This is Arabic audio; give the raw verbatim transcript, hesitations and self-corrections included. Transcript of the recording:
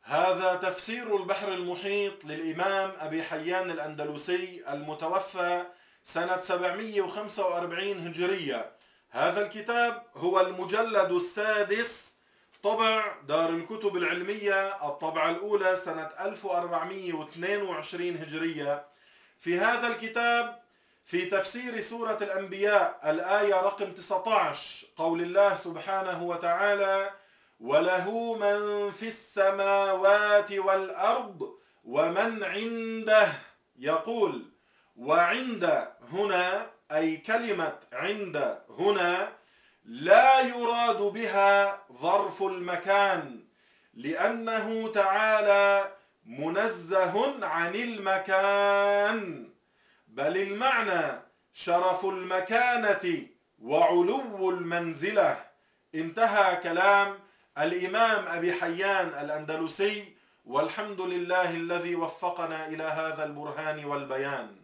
هذا تفسير البحر المحيط للإمام أبي حيان الأندلسي المتوفى سنة سبعمئة وخمسة وأربعين هجرية. هذا الكتاب هو المجلد السادس، طبع دار الكتب العلمية، الطبعة الأولى سنة ألف وأربعمئة واثنين وعشرين هجرية. في هذا الكتاب في تفسير سورة الأنبياء الآية رقم تسعة عشر، قول الله سبحانه وتعالى: وله من في السماوات والأرض ومن عنده. يقول: وعند هنا أي كلمة عند هنا لا يراد بها ظرف المكان، لأنه تعالى منزه عن المكان، بل المعنى شرف المكانة وعلو المنزلة. انتهى كلام الإمام أبي حيان الأندلسي، والحمد لله الذي وفقنا إلى هذا البرهان والبيان.